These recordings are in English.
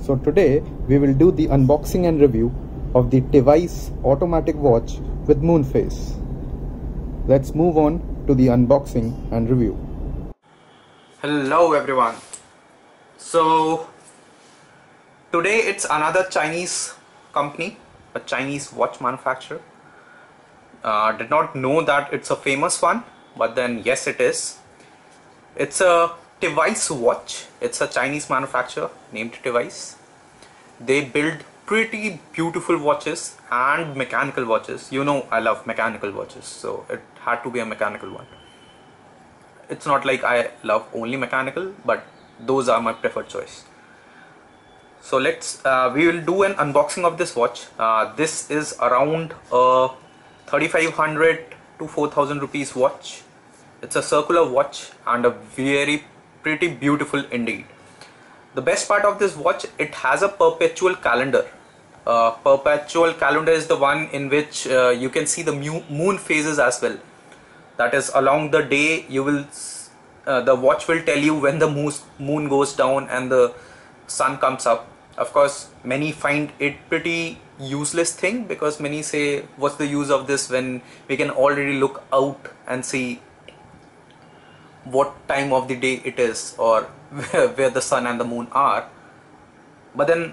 So today we will do the unboxing and review of the Device automatic watch with moon phase. Let's move on to the unboxing and review. Hello everyone. So today it's another Chinese company, a Chinese watch manufacturer. Did not know that it's a famous one, but then yes it is. It's a Device watch. It's a Chinese manufacturer named Device. They build pretty beautiful watches and mechanical watches. You know I love mechanical watches, so it had to be a mechanical one. It's not like I love only mechanical, but those are my preferred choice. So we will do an unboxing of this watch. This is around a 3500 to 4000 rupees watch. It's a circular watch and a very pretty beautiful indeed. The best part of this watch, it has a perpetual calendar. Perpetual calendar is the one in which you can see the moon phases as well. That is, along the day you will the watch will tell you when the moon goes down and the sun comes up. Of course, many find it pretty useless thing, because many say, what's the use of this when we can already look out and see what time of the day it is, or where the sun and the moon are. But then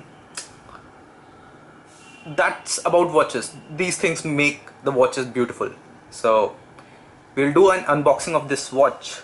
that's about watches. These things make the watches beautiful. So we'll do an unboxing of this watch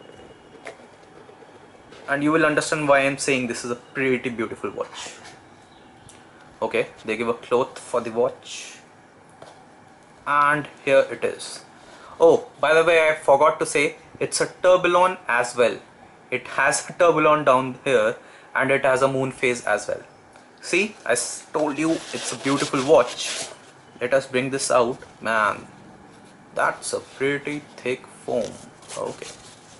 and you will understand why I'm saying this is a pretty beautiful watch. Okay, they give a cloth for the watch and here it is. Oh, by the way, I forgot to say, it's a tourbillon as well. It has a tourbillon down here and it has a moon phase as well. See, I told you it's a beautiful watch. Let us bring this out. Man, that's a pretty thick foam. Okay.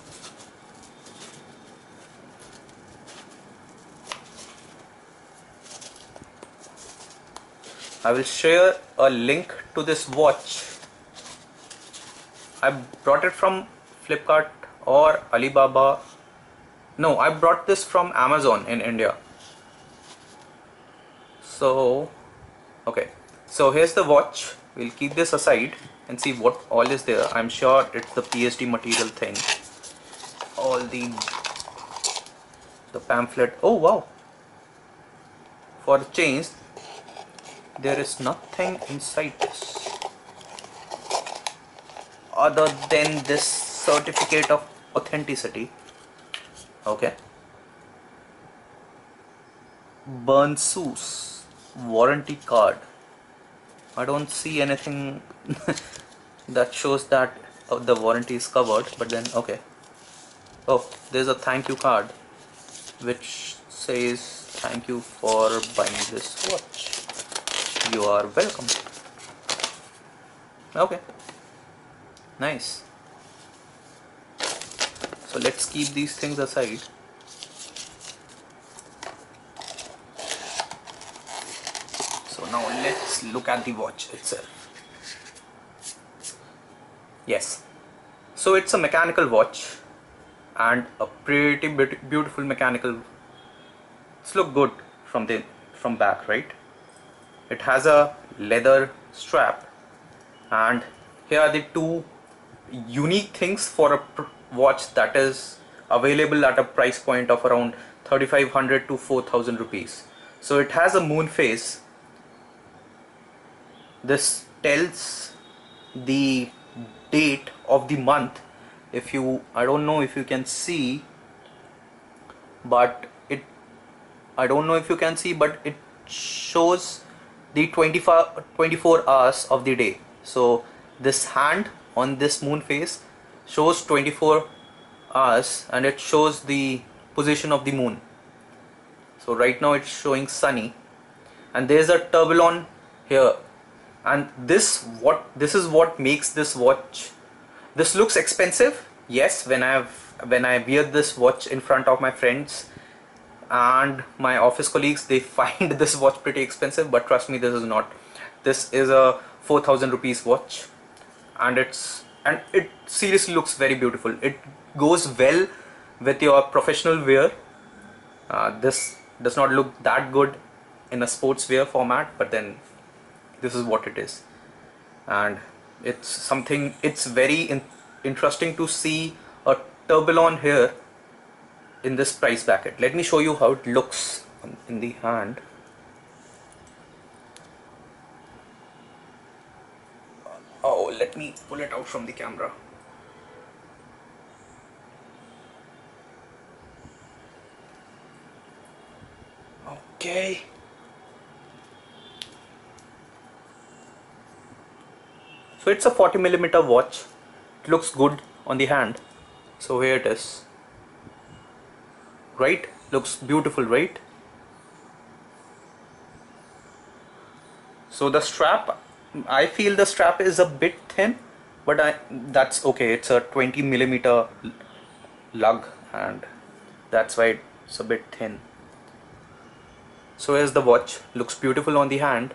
I will share a link to this watch. I brought it from Flipkart or Alibaba. No, I brought this from Amazon in India. So, okay. So here's the watch. We'll keep this aside and see what all is there. I'm sure it's the PSD material thing. All the pamphlet. Oh wow. For chains, there is nothing inside this other than this certificate of authenticity. Okay. Bernsus warranty card. I don't see anything that shows that the warranty is covered, but then okay. Oh, there's a thank you card which says thank you for buying this watch. You are welcome. Okay, nice. So let's keep these things aside. So now let's look at the watch itself. Yes, so it's a mechanical watch and a pretty beautiful mechanical. It's look good from back, right? It has a leather strap, and here are the two unique things for a watch that is available at a price point of around 3500 to 4000 rupees. So it has a moon phase. This tells the date of the month. I don't know if you can see, but it shows the 24 hours of the day. So this hand on this moon phase shows 24 hours and it shows the position of the moon. So right now it's showing sunny, and there's a tourbillon here, and this is what makes this watch. This looks expensive, yes, when I wear this watch in front of my friends and my office colleagues, they find this watch pretty expensive, but trust me, this is not. This is a 4000 rupees watch, and it seriously looks very beautiful. It goes well with your professional wear. This does not look that good in a sportswear format, but then this is what it is. And it's very interesting to see a Tourbillon here in this price bracket. Let me show you how it looks in the hand. Oh, let me pull it out from the camera. Okay. So it's a 40mm watch. It looks good on the hand. So here it is. Right? Looks beautiful, right? So the strap, I feel the strap is a bit thin, but that's okay. It's a 20mm lug and that's why it's a bit thin. So here's the watch. Looks beautiful on the hand.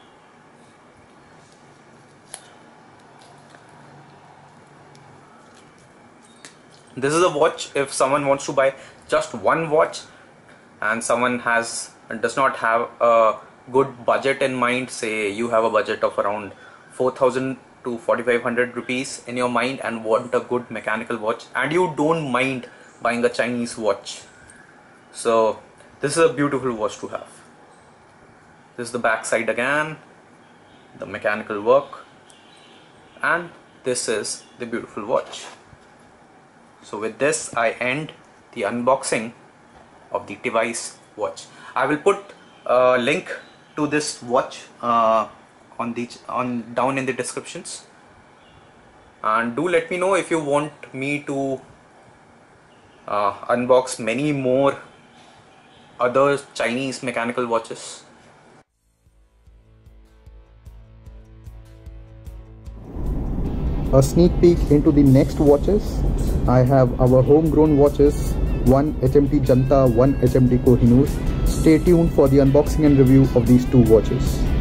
This is a watch if someone wants to buy just one watch and someone does not have a good budget in mind. Say you have a budget of around 4,000 to 4,500 rupees in your mind and want a good mechanical watch, and you don't mind buying a Chinese watch. So this is a beautiful watch to have. This is the back side again, the mechanical work, and this is the beautiful watch. So with this I end the unboxing of the Tiwais watch. I will put a link to this watch down in the descriptions, and do let me know if you want me to unbox many more other Chinese mechanical watches. A sneak peek into the next watches. I have our homegrown watches, one HMT Janta, one HMT Kohinoor. Stay tuned for the unboxing and review of these two watches.